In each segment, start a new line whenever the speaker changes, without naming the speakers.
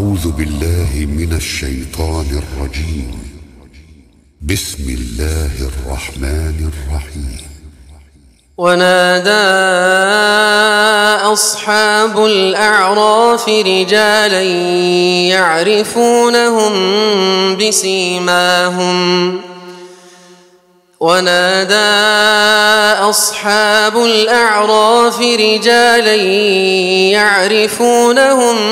أعوذ بالله من الشيطان الرجيم. بسم الله الرحمن الرحيم.
ونادى أصحاب الأعراف رجالا يعرفونهم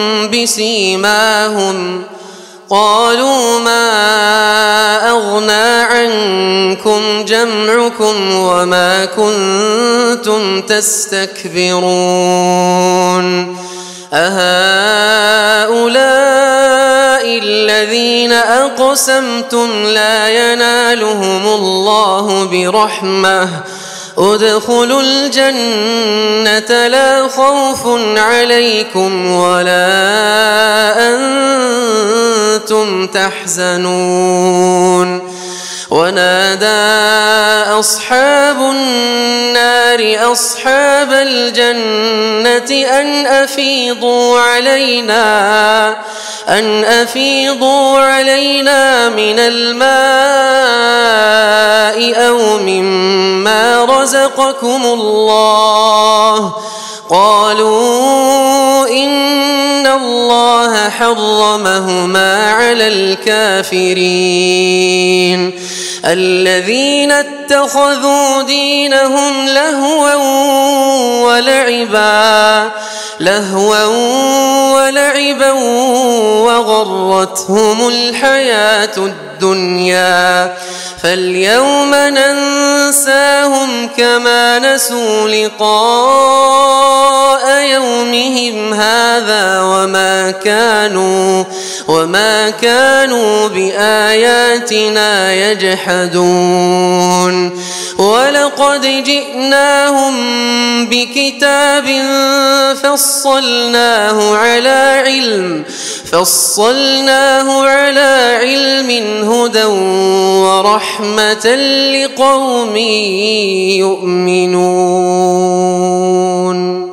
بسيماهم قالوا ما أغنى عنكم جمعكم وما كنتم تستكبرون أهؤلاء الذين أقسمتم لا ينالهم الله برحمة ادخلوا الجنة لا خوف عليكم ولا أنتم تحزنون. ونادى أصحاب النار أصحاب الجنة أن أفيضوا علينا من الماء أو مما رزقكم الله. قالوا إن الله حرمهما على الكافرين الذين اتخذوا دينهم لهوا ولعبا وغرتهم الحياة الدنيا فاليوم ننساهم كما نسوا لقاء يومهم هذا وما كانوا بآياتنا يجحدون. ولقد جئناهم بكتاب فصلناه على علم هدى ورحمة لقوم يؤمنون.